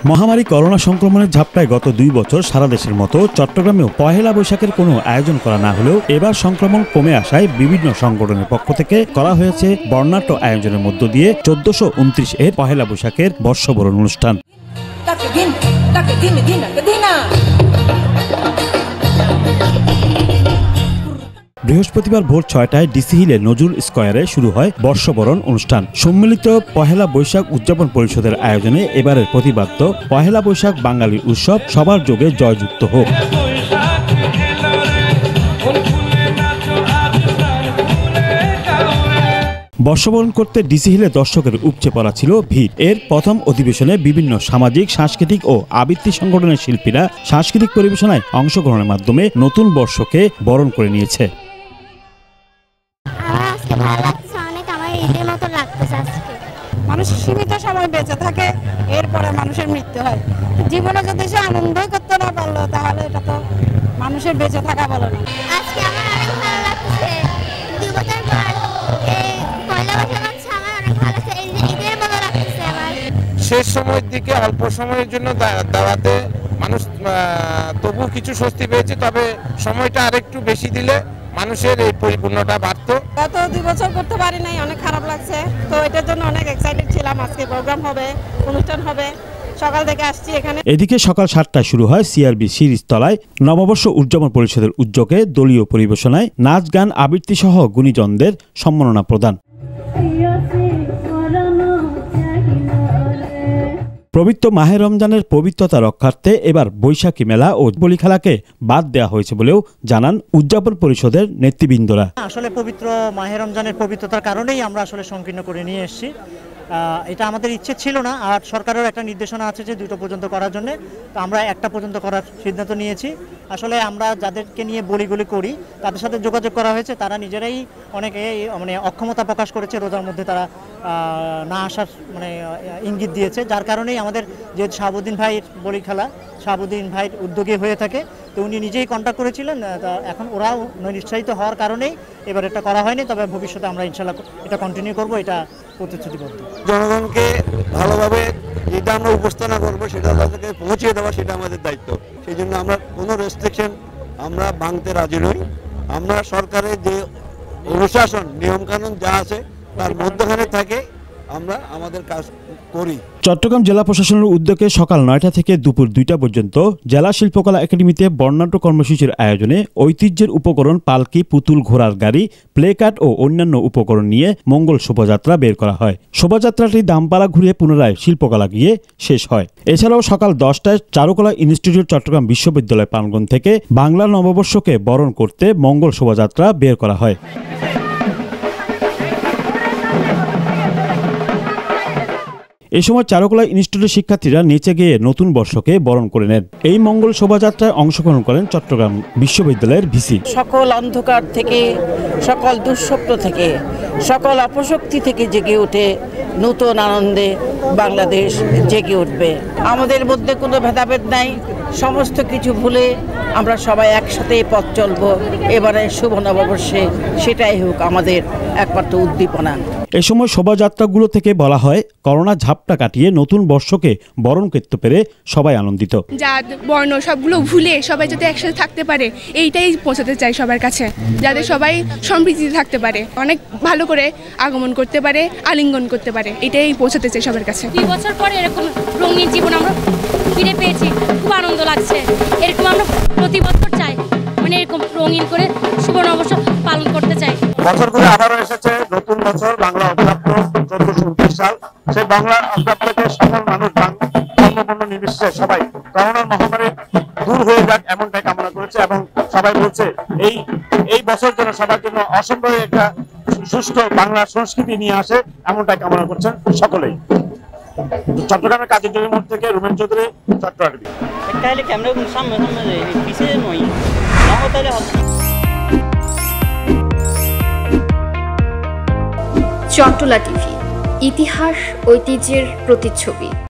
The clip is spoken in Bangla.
মহামারী করোনা সংক্রমণের ঝাপটায় গত 2 বছর সারা দেশের মতো চট্টগ্রামেও পহেলা বৈশাখের কোনো আয়োজন করা না হলেও এবার সংক্রমণ কমে আসায় বিভিন্ন সংগঠনের পক্ষ থেকে করা হয়েছে বর্ণাঢ্য আয়োজনের মধ্য দিয়ে 1429 এর পহেলা বৈশাখের বর্ষবরণ অনুষ্ঠান। বৃহস্পতিবার ভোর 6টায় ডিসি হিলে নজরুল স্কয়ারে শুরু হয় বর্ষবরণ অনুষ্ঠান। সম্মিলিত পহেলা বৈশাখ উদযাপন পরিষদের আয়োজনে এবারের প্রতিপাদ্য পহেলা বৈশাখ বাঙালির উৎসব, সবার যোগে জয়যুক্ত হোক। বর্ষবরণ করতে ডিসি হিলে দর্শকের উপচে পড়া ছিল ভিড়। এর প্রথম অধিবেশনে বিভিন্ন সামাজিক, সাংস্কৃতিক ও আবৃত্তি সংগঠনের শিল্পীরা সাংস্কৃতিক পরিবেশনায় অংশগ্রহণের মাধ্যমে নতুন বর্ষকে বরণ করে নিয়েছে। মানুষ সীমিত সময় বেঁচে থাকে, এরপরে মানুষের মৃত্যু হয়। জীবনে যদি সে আনন্দ করতে না পারলো তাহলে এটা তো মানুষের বেঁচে থাকা বলে না। আজকে আমার অনেক ভালো লাগছে। 2 বছর পর এই পয়লা বৈশাখ হচ্ছে, আমার অনেক ভালো লাগছে। ঈদের মতো লাগছে আমার। শেষ সময়ের দিকে অল্প সময়ের জন্য দাওয়াতে মানুষ তবু কিছু স্বস্তি পেয়েছে, তবে সময়টা আরেকটু বেশি দিলে মানুষের এই পরিপূর্ণতা বাড়তো। গত 2 বছর করতে পারি নাই, অনেক খারাপ লাগছে। তো এটার জন্য অনেক এক্সাইটেড ছিলাম। আজকে প্রোগ্রাম হবে, অনুষ্ঠান হবে, সকাল থেকে আসছি এখানে। এদিকে সকাল 7টায় শুরু হয় সিআরবি সিরিজতলায় নববর্ষ উদযাপন পরিষদের উদ্যোগে দলীয় পরিবেশনায় নাচ, গান, আবৃত্তি সহ গুণীজনদের সম্মাননা প্রদান। পবিত্র মাহে রমজানের পবিত্রতা রক্ষার্থে এবার বৈশাখী মেলা ও বলি খেলাকে বাদ দেওয়া হয়েছে বলেও জানান উদযাপন পরিষদের নেতৃবৃন্দরা। আসলে পবিত্র মাহে রমজানের পবিত্রতার কারণেই আমরা আসলে সংকীর্ণ করে নিয়ে এসেছি। এটা আমাদের ইচ্ছে ছিল না, আর সরকারের একটা নির্দেশনা আছে যে 2টা পর্যন্ত করার জন্য। তো আমরা 1টা পর্যন্ত করার সিদ্ধান্ত নিয়েছি। আসলে আমরা যাদেরকে নিয়ে বলিগুলি করি তাদের সাথে যোগাযোগ করা হয়েছে, তারা নিজেরাই অনেকে অক্ষমতা প্রকাশ করেছে, রোজার মধ্যে তারা না আসার ইঙ্গিত দিয়েছে। যার কারণেই আমাদের যেহেতু শাহাবুদ্দিন ভাইয়ের বলি খেলা শাহাবুদ্দিন ভাইয়ের উদ্যোগে হয়ে থাকে, তো উনি নিজেই কন্ট্যাক্ট করেছিলেন। এখন ওরাও নিরুৎসাহিত হওয়ার কারণেই এবার এটা করা হয়নি, তবে ভবিষ্যতে আমরা ইনশাল্লাহ এটা কন্টিনিউ করবো, এটা প্রতিশ্রুতিবদ্ধ। জনগণকে ভালোভাবে যেটা আমরা উপস্থাপনা করবো সেটা তাদেরকে পৌঁছে দেওয়া, সেটা আমাদের দায়িত্ব। সেই জন্য আমরা কোনো রেস্ট্রিকশন আমরা ভাঙতে রাজি নই। আমরা সরকারের যে অনুশাসন, নিয়মকানুন যা আছে তার মধ্যখানে থাকে আমরা আমাদের কাজ করি। চট্টগ্রাম জেলা প্রশাসনের উদ্যোগে সকাল 9টা থেকে দুপুর 2টা পর্যন্ত জেলা শিল্পকলা একাডেমিতে বর্ণাঢ্য কর্মসূচির আয়োজনে ঐতিহ্যের উপকরণ, পালকি, পুতুল, ঘোড়ার গাড়ি, প্লে কার্ড ও অন্যান্য উপকরণ নিয়ে মঙ্গল শোভাযাত্রা বের করা হয়। শোভাযাত্রাটি দামপাড়া ঘুরে পুনরায় শিল্পকলা গিয়ে শেষ হয়। এছাড়াও সকাল 10টায় চারুকলা ইনস্টিটিউট চট্টগ্রাম বিশ্ববিদ্যালয় প্রাঙ্গণ থেকে বাংলা নববর্ষকে বরণ করতে মঙ্গল শোভাযাত্রা বের করা হয়। এ সময় চারুকলা ইনস্টিটিউটের শিক্ষার্থীরা নেচে গিয়ে নতুন বর্ষকে বরণ করে নেন। এই মঙ্গল শোভাযাত্রায় অংশগ্রহণ করেন চট্টগ্রাম বিশ্ববিদ্যালয়ের ভিসি। সকল অন্ধকার থেকে, সকল দুঃস্বপ্ন থেকে, সকল অপশক্তি থেকে জেগে উঠে নতুন আনন্দে বাংলাদেশ জেগে উঠবে। আমাদের মধ্যে কোনো ভেদাভেদ নাই, সমস্ত কিছু ভুলে আমরা সবাই একসাথে পথ চলব এবারে শুভ নববর্ষে। সেটাই হোক আমাদের একমাত্র উদ্দীপনা। এ সময় শোভাযাত্রাগুলো থেকে বলা হয়, করোনা ঝাপটা কাটিয়ে নতুন বর্ষকে বরণ করতে পেরে সবাই আনন্দিত। জাত বর্ণ সবগুলো ভুলে সবাই যাতে একসাথে থাকতে পারে, এইটাই পৌঁছাতে চাই সবার কাছে, যাতে সবাই সম্প্রীতিতে থাকতে পারে, অনেক ভালো করে আগমন করতে পারে, আলিঙ্গন করতে পারে, এটাই পৌঁছাতে চাই সবার কাছে। 2 বছর পরে এরকম রঙিন জীবন আমরা ফিরে পেয়েছি, খুব আনন্দ লাগছে। এরকম আমরা প্রতি বছর চাই, এরকম রঙিন করে শুভ নববর্ষ পালন করতে চাই। বছর করে আবারও এসেছে নতুন বছর, বাংলা অব্দাব্দ 1429 সাল। সেই বাংলা অব্দাব্দকে সকল মানুষ ধর্মবর্ণ নির্বিশেষে সবাই করোনার মহামারী দূর হয়ে যাক এমনটাই কামনা করেছে, এবং সবাই বলছে এই বছর যেন সবার জন্য অসম্ভব একটা সুষ্ঠু বাংলা সংস্কৃতি নিয়ে আসে, এমনটাই কামনা করছেন সকলেই। চট্টগ্রামের কাজী জমির মোড় থেকে রুমেন চৌধুরী, চট্টগ্রাম। চট্টলা টিভি, ইতিহাস ঐতিহ্যের প্রতিচ্ছবি।